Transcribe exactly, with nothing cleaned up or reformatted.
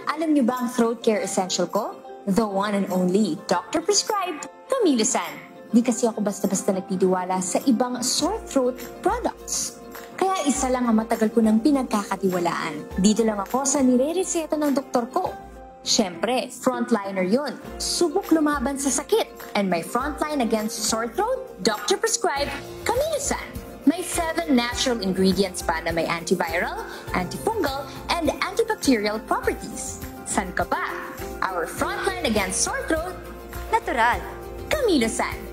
Alam niyo ba ang throat care essential ko? The one and only, doctor-prescribed, Camilosan. Di kasi ako basta-basta nagtitiwala sa ibang sore throat products. Kaya isa lang ang matagal ko ng pinagkakatiwalaan. Dito lang ako sa nire-reseta ng doktor ko. Siyempre, frontliner yun. Subok lumaban sa sakit. And my frontline against sore throat, doctor-prescribed, Camilosan. May seven natural ingredients pa na may antiviral, antifungal, and antibacterial properties. San ka pa? Our frontline against sore throat, Natural. Camilosan.